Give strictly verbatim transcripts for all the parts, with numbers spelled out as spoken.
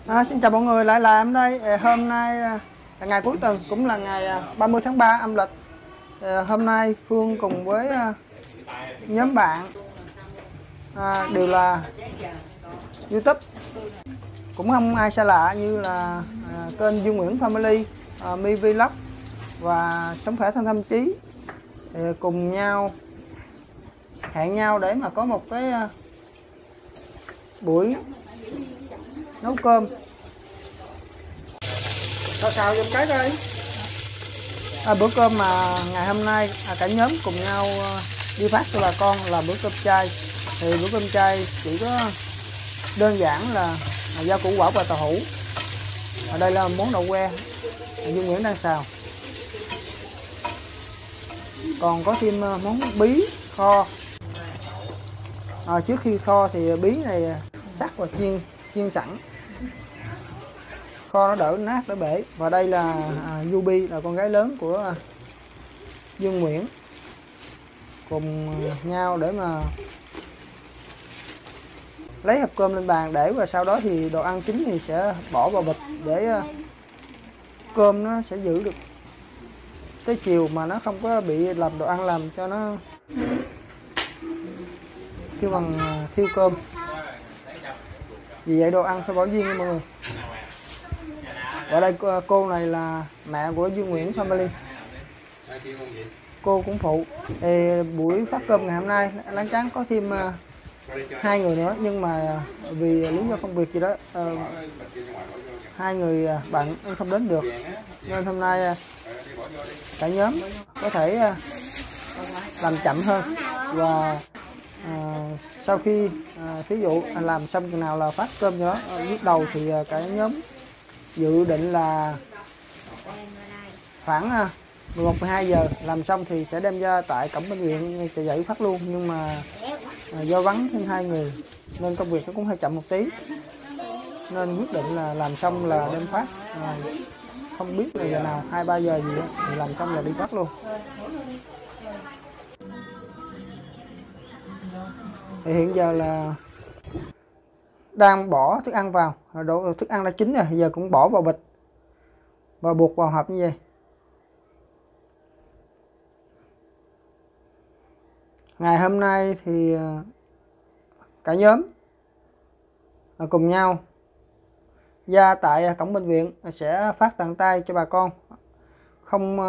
À, xin chào mọi người, lại là em đây. Hôm nay là ngày cuối tuần, cũng là ngày ba mươi tháng ba âm lịch. Hôm nay Phương cùng với nhóm bạn à, đều là YouTube, cũng không ai xa lạ, như là à, kênh Dương Nguyễn Family, à, My Vlog và Sống Khỏe Thân Tâm Trí, thì cùng nhau hẹn nhau để mà có một cái à, buổi nấu cơm. Xào xào giùm cái đây. À, bữa cơm mà ngày hôm nay à, cả nhóm cùng nhau à, đi phát cho bà con là bữa cơm chay. Thì bữa cơm chay chỉ có đơn giản là à, rau củ quả và tàu hũ. Ở đây là món đậu que Dương Nguyễn đang xào. Còn có thêm à, món bí kho. À, trước khi kho thì bí này sắc và chiên chiên sẵn, kho nó đỡ nát đỡ bể. Và đây là à, Yubi, là con gái lớn của à, Dương Nguyễn, cùng nhau để mà lấy hộp cơm lên bàn để, và sau đó thì đồ ăn chín thì sẽ bỏ vào bịch để à, cơm nó sẽ giữ được tới chiều mà nó không có bị làm đồ ăn làm cho nó kêu bằng à, thiêu cơm. Vì vậy đồ ăn phải bỏ riêng nha mọi người. Ở đây cô này là mẹ của Dương Nguyễn Family, cô cũng phụ. Thì buổi phát cơm ngày hôm nay láng tráng có thêm uh, hai người nữa, nhưng mà vì lý do công việc gì đó uh, hai người uh, bạn không đến được, nên hôm nay uh, cả nhóm có thể uh, làm chậm hơn. Và uh, sau khi uh, ví dụ làm xong chừng nào là phát cơm cho nó uh, lúc đầu thì uh, cả nhóm dự định là khoảng mười một mười hai giờ làm xong thì sẽ đem ra tại cổng bệnh viện để dạy phát luôn. Nhưng mà à, do vắng thêm hai người nên công việc nó cũng hơi chậm một tí, nên quyết định là làm xong là đem phát. À, không biết là giờ nào, hai ba giờ gì đó, thì làm xong là đi phát luôn. Thì hiện giờ là đang bỏ thức ăn vào, đổ thức ăn đã chín rồi, giờ cũng bỏ vào bịch và buộc vào hộp như vậy. Ngày hôm nay thì cả nhóm cùng nhau ra tại cổng bệnh viện sẽ phát tận tay cho bà con, không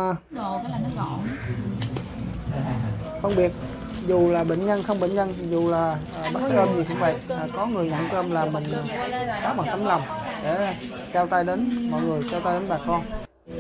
không biệt dù là bệnh nhân không bệnh nhân, dù là à, bắt cơm gì cũng vậy, à, có người nhận cơm là mình có bằng tấm lòng để trao tay đến mọi người, trao tay đến bà con.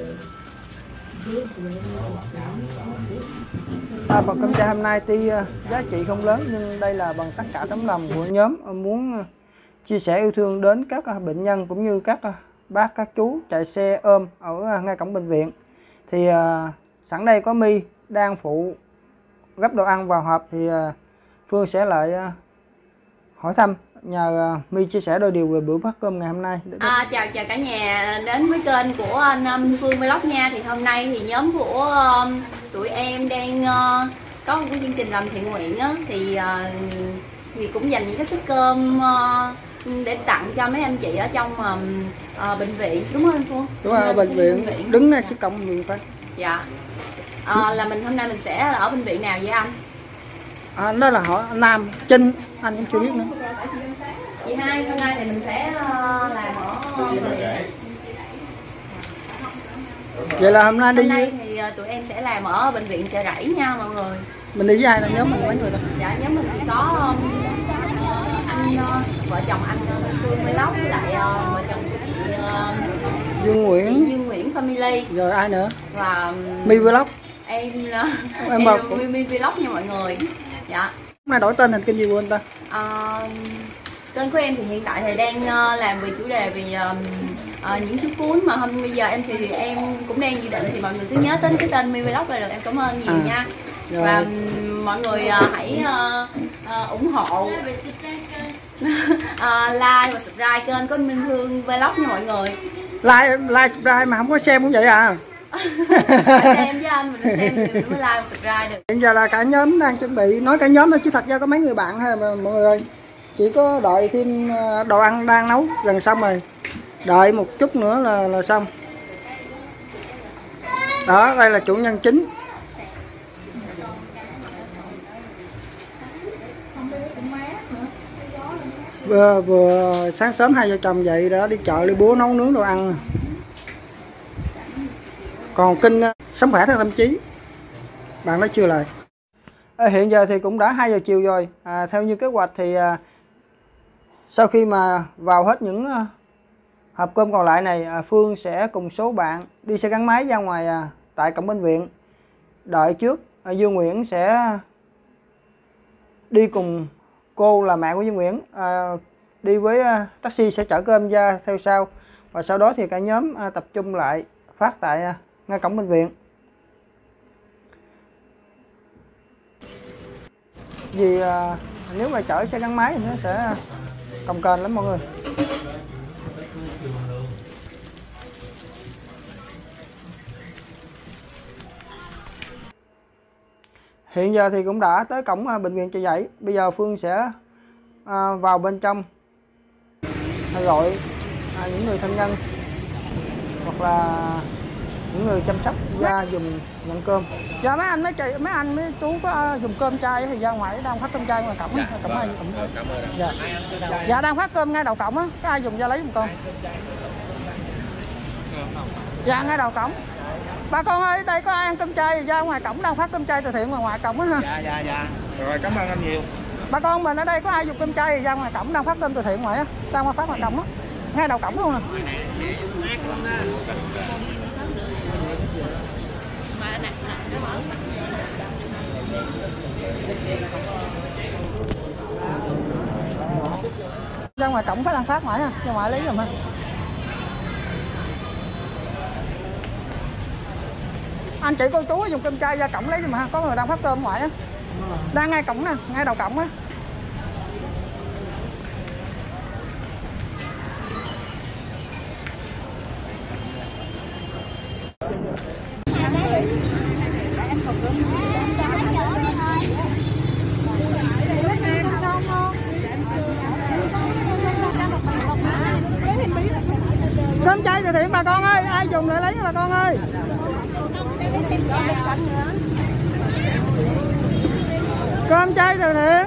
À, phần cơm chay hôm nay tuy uh, giá trị không lớn, nhưng đây là bằng tất cả tấm lòng của nhóm muốn uh, chia sẻ yêu thương đến các uh, bệnh nhân cũng như các uh, bác các chú chạy xe ôm ở uh, ngay cổng bệnh viện. Thì uh, sẵn đây có My đang phụ gấp đồ ăn vào hộp, thì uh, Phương sẽ lại uh, hỏi thăm, nhờ uh, My chia sẻ đôi điều về bữa phát cơm ngày hôm nay. À, chào chào cả nhà đến với kênh của anh um, Phương Vlog nha. Thì hôm nay thì nhóm của um, tụi em đang uh, có một cái chương trình làm thiện nguyện á, thì uh, thì cũng dành những cái suất cơm uh, để tặng cho mấy anh chị ở trong uh, uh, bệnh viện, đúng không anh Phương? Đúng rồi, bệnh viện, bệnh viện đứng ngay trước cổng bệnh viện phải. Dạ. À, là mình hôm nay mình sẽ ở bệnh viện nào vậy anh? À, đó là họ Nam Trinh, anh cũng chưa biết nữa. Chị hai, hôm nay thì mình sẽ uh, làm ở bệnh viện. Vậy là hôm nay đi. Hôm nay thì uh, tụi em sẽ làm ở bệnh viện Chợ Rẫy nha mọi người. Mình đi với ai là nhóm mình mấy người đó? Dạ nhóm mình thì có um, anh uh, vợ chồng anh Phương Vlog với lại uh, vợ chồng của chị uh, Dương Nguyễn. Chị Dương Nguyễn Family. Rồi ai nữa? Và um, My Vlog. Em uh, em là My, My Vlog nha mọi người. Dạ. Hôm nay đổi tên thành kênh gì quên ta? Uh, kênh của em thì hiện tại thì đang uh, làm về chủ đề về uh, uh, những chú cuốn, mà hôm bây giờ em thì, thì em cũng đang dự định, thì mọi người cứ nhớ đến cái tên My Vlog là được, em cảm ơn nhiều à. nha. Rồi. Và um, mọi người uh, hãy uh, uh, ủng hộ uh, like và subscribe kênh của Minh Phương Vlog nha mọi người. Like like subscribe mà không có xem cũng vậy à? Xem với anh, mình xem thì mình mới like và subscribe được. Hiện giờ là cả nhóm đang chuẩn bị, nói cả nhóm thôi chứ thật ra có mấy người bạn thôi mà mọi người ơi. Chỉ có đợi thêm đồ ăn đang nấu gần xong rồi. Đợi một chút nữa là là xong. Đó, đây là chủ nhân chính. Vừa, vừa sáng sớm hai vợ chồng dậy đã đi chợ đi búa nấu nướng đồ ăn. Còn kinh sống khỏe theo tâm trí, bạn nói chưa lời. À, hiện giờ thì cũng đã hai giờ chiều rồi. À, theo như kế hoạch thì à, sau khi mà vào hết những à, hộp cơm còn lại này, à, Phương sẽ cùng số bạn đi xe gắn máy ra ngoài à, tại cổng bệnh viện. Đợi trước à, Dương Nguyễn sẽ đi cùng cô là mẹ của Dương Nguyễn, à, đi với à, taxi sẽ chở cơm ra theo sau. Và sau đó thì cả nhóm à, tập trung lại phát tại à, ngay cổng bệnh viện. Vì à, nếu mà chở xe gắn máy thì nó sẽ cồng kềnh lắm mọi người. Hiện giờ thì cũng đã tới cổng à, bệnh viện Chợ Giấy. Bây giờ Phương sẽ à, vào bên trong gọi à, những người thân nhân hoặc là những người chăm sóc ra dùng nhận cơm. Dạ mấy anh mấy chị mấy anh mấy chú có uh, dùng cơm chay thì ra ngoài đang phát cơm chay ngoài cổng. Dạ, cổng ai cổng. Cảm ơn. Dạ. Dạ đang phát cơm ngay đầu cổng á, có ai dùng ra lấy giùm con. Dạ ngay đầu cổng. Bà con ơi, đây có ai ăn cơm chay ra ngoài cổng đang phát cơm chay từ thiện ngoài ngoài cổng á ha. Dạ dạ dạ. Rồi cảm ơn anh nhiều. Bà con mình ở đây có ai dùng cơm chay ra ngoài cổng đang phát cơm từ thiện ngoài á, đang phát ngoài cổng á. Ngay đầu cổng luôn nè. Ra ngoài cổng phải đang phát ngoài ha, ra ngoài lấy giùm ha. Anh chị cô chú dùng cơm chay ra cổng lấy giùm ha, có người đang phát cơm ngoài á. Đang ngay cổng nè, ngay đầu cổng á. Cơm chay từ thiện bà con ơi, ai dùng lại lấy bà con ơi. Cơm chay từ thiện.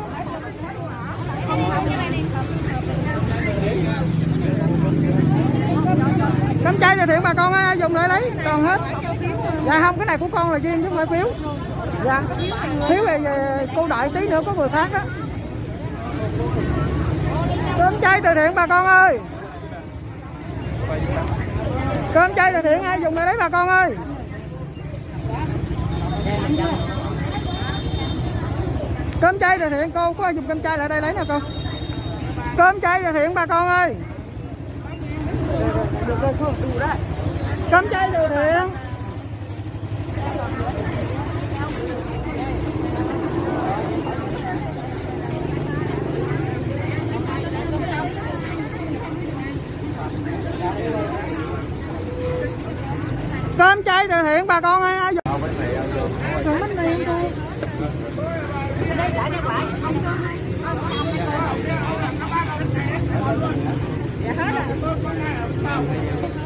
Cơm chay từ thiện bà con ơi, ai dùng lại lấy, còn hết. Dạ không, cái này của con là riêng chứ không phải phiếu. Dạ. Phiếu về, về cô đợi tí nữa có người phát đó. Cơm chay từ thiện bà con ơi. Cơm chay từ thiện ai dùng lại lấy bà con ơi. Cơm chay từ thiện cô có ai dùng cơm chay lại đây lấy nè cô. Cơm chay từ thiện bà con ơi. Cơm chay từ thiện. Cơm chay từ thiện bà con ơi. Ai dùng bánh mì cô. Dạ hết rồi.